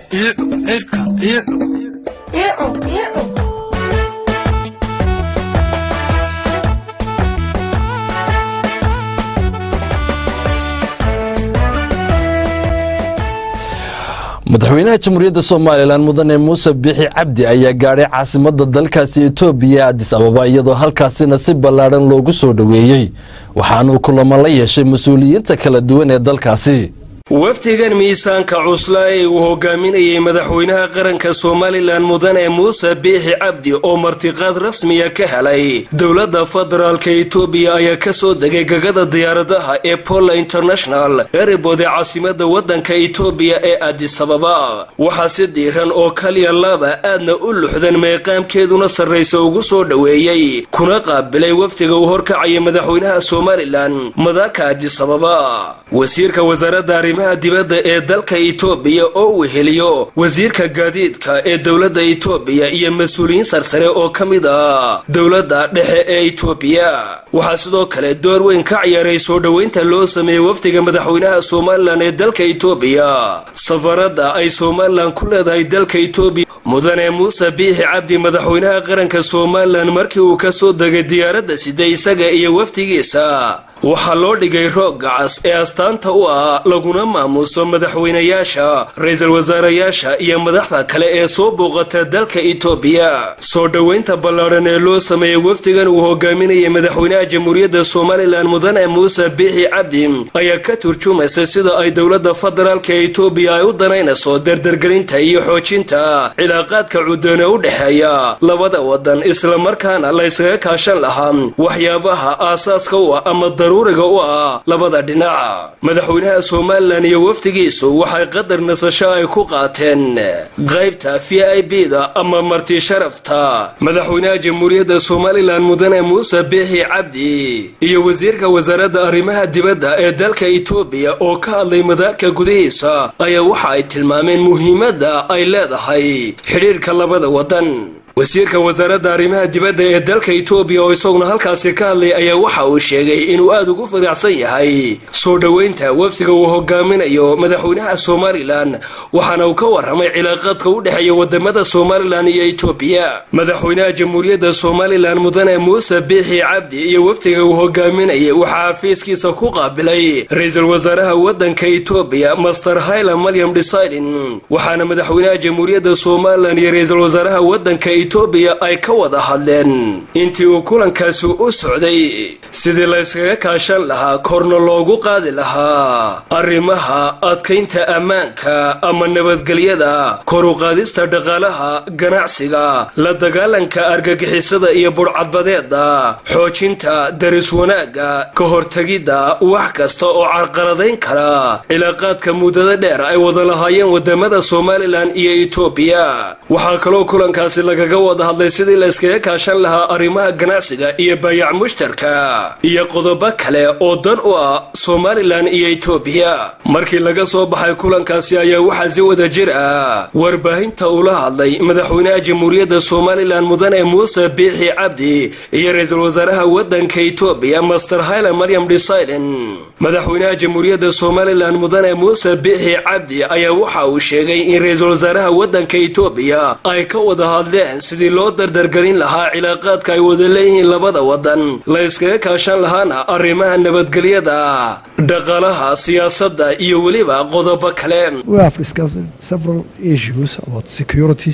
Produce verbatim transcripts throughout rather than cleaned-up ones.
madaxweynaha jamhuuriyadda Soomaaliland mudane Muuse Biixi Cabdi ayaa gaaray caasimadda dalkaasi Itoobiya Addis Ababa iyadoo halkaasina si ballaaran loogu soo dhaweeyay waxaana uu kulamo la yeeshay mas'uuliyiinta kala duwan ee dalkaasi waftigan miisaanka cusla ee uu hogaaminayay madaxweynaha qaranka Soomaaliland mudane Muuse Biixi Cabdi oo martiqaad rasmi ah ka helay dawladda federaalka Itoobiya ayaa ka soo degay gagada diyaaradaha ee Polo International airport ee caasimadda waddanka Itoobiya ee Addis Ababa waxa si diiran oo kaliya laba aadna u luxdan meeqaamkeeduna sarreysa ugu soo dhaweeyay kuna qaabilay waftiga uu horkacay madaxweynaha Soomaaliland madaarka Addis Ababa wasiirka wasaaradda dibadda ee dalka Itoobiya oo weheliyo wasiirka gaadiidka ee dawladda Itoobiya iyo mas'uuliyiin sarsare oo kamid ah dawladda dhexe ee Itoobiya waxa sidoo kale door weyn ka ciyaaray soo dhaweynta loo sameeyay waftiga madaxweynaha Soomaaliland ee dalka Itoobiya safarada ay Soomaaliland ku leedahay dalka Itoobiya mudane Muuse Biixi Cabdi madaxweynaha qaranka Soomaaliland markii uu ka soo degay diyaaradda sida isaga iyo waftigiisa waxaa loo dhigay roog gacas ee astaanta u ah laguna maamuuso madaxweynayaasha ra'iisul wasaarayaasha iyo madaxda kale ee soo booqata dalka Itoobiya soo dhaweynta ballaaran ee loo sameeyay waftigan uu hogaaminayay madaxweynaha jamhuuriyadda Soomaaliland mudane Muuse Biixi Cabdi ayaa ka turjumaysa sida ay dawladda federaalka Itoobiya ay u danaynayso dardargelinta iyo xoojinta cilaaqaadka cudurna u dhaxeeya labada wadan isla markaana la iskaga kaashan lahaa waxyaabaha aasaaska u ah ama daruuriga u ah labada dhinac madaxweynaha Soomaaliland iyo waftigiisu waxay qadar nasasho ay ku qaateen qaybta V I P-da ama marti sharafta madaxweynaha jamhuuriyadda Soomaaliland mudane Muuse Biixi Cabdi iyo wasiirka wasaaradda arrimaha dibadda ee dalka Itoobiya oo ka hadlay madaarka gudihiisa ayaa waxa ay tilmaameen muhiimadda ay leedahay xiriirka labada wadan wasiirka wasaaradda arrimaha dibadda ee dalka Itoobiya oo isaguna halkaasi ka hadlay ayaa waxa uu sheegay inuu aad ugu faraxsan yahay soo dhaweynta waftiga uu hogaaminayo madaxweynaha Soomaaliland waxaana uu ka waramay cilaaqaadka u dhaxeeya wadamada Soomaaliland iyo Itoobiya madaxweynaha jamhuuriyadda Soomaaliland mudane Muuse Biixi Cabdi iyo waftiga uu hogaaminayay waxa xafiiskiisa ku qaabilay ra'iisul wasaaraha waddanka Itoobiya Master Haile Mariam Desalegn waxaana madaxweynaha jamhuuriyadda Soomaaliland iyo ra'iisul wasaaraha waddanka Itoobiya ay ka wada hadleen intii uu kulankaasi u socday sidii la iskaga kaashan lahaa korna loogu qaadi lahaa arrimaha adkaynta ammaanka ama nabadgelyada kor u qaadista dhaqaalaha ganacsiga la dagaalanka argagixisada iyo burcadbadeeda xoojinta daris wanaaga ka hortagida wax kasta oo carqaladayn kara cilaaqaadka muddada dheer ay wada lahaayeen wadamada Soomaaliland iyo Itoobiya waxaa kaloo kulankaasi laga wada hadlay sidii la iskaga kaashan lahaa arrimaha ganacsiga iyo baayac mushtarka iyo qodobo kale oo dan u ah Soomaaliland iyo Itoobiya markii laga soo baxay kulankaasi ayaa waxa si wada jir ah warbaahinta ula hadlay madaxweynaha jamhuuriyadda Soomaaliland mudane Muuse Biixi Cabdi iyo ra'iisul wasaaraha waddanka Itoobiya Master Haile Mariam Desalegn madaxweynaha jamhuuriyadda Soomaaliland mudane Muuse Biixi Cabdi ayaa waxa uu sheegay in ra'iisul wasaaraha waddanka Itoobiya ay ka wada hadleen sidii loo dardargelin lahaa cilaaqaadka ay wada leeyihiin labada wadan la iskaga kaashan lahaana arrimaha nabadgelyada dhaqaalaha siyaasadda iyo waliba qodobo kale We have discussed several issues about security,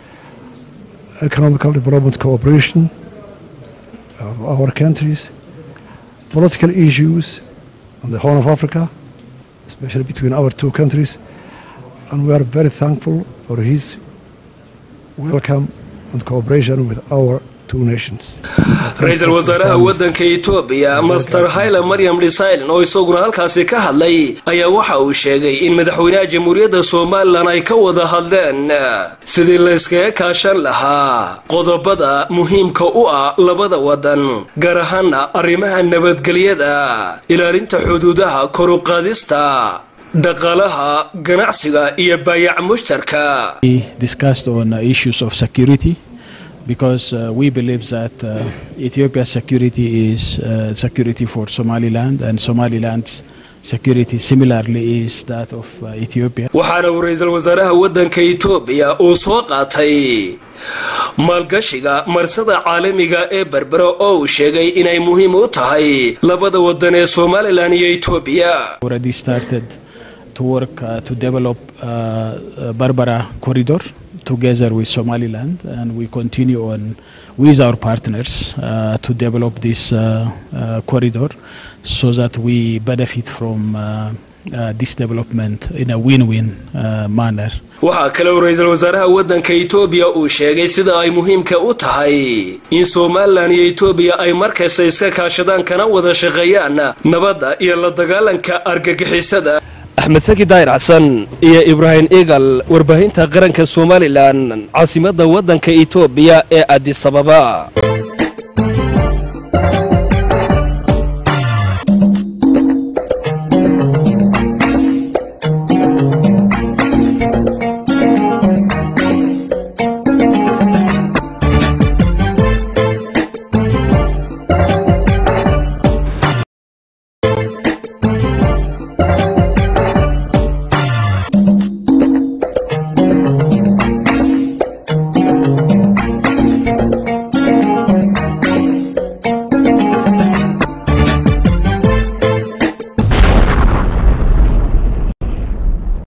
economical development cooperation of our countries, political issues on the Horn of Africa, especially between our two countries, and we are very thankful for his welcome and cooperation with our two nations. ra'iisul wasaaraha waddanka Itoobiya Master Haile Mariam Desalegn oo isaguna halkaasi ka hadlay ayaa waxa uu sheegay in madaxweynaha jamhuuriyadda Soomaaliland ay ka wada hadleen sidii la iskaga kaashan lahaa qodobada muhiimka u ah labada wadan gaar ahaan arrimaha nabadgelyada ilaalinta xuduudaha kor u qaadista dhaqaalaha ganacsiga iyo baayac mushtarka. We discussed on uh, issues of security because uh, we believe that uh, Ethiopia's security is uh, security for Somaliland and Somaliland's security similarly is that of uh, Ethiopia. waxaana uu ra'iisul wasaaraha waddanka Itoobiya uu soo qaatay maalgashiga marsada caalamiga ee Berbera oo uu sheegay inay muhiim u tahay labada wadan ee Somaliland iyo Ethiopia. Already started to work uh, to develop uh, uh, Berbera corridor together with Somaliland, and we continue on with our partners uh, to develop this uh, uh, corridor so that we benefit from uh, uh, this development in a win-win uh, manner. waxaa kale oo ra'iisul wasaaraha waddanka Itoobiya uu sheegay sida ay muhiimka u tahay in Somaliland iyo Itoobiya ay markasta iska kaashadaan kana wada shaqeeyaan nabadda iyo la dagaalanka argagixisada. Axmed Saki Daayir Xasan iyo Ibrahim Eagal, warbaahinta qaranka Somaliland, caasimadda waddanka Itoobiya ee Addis Ababa.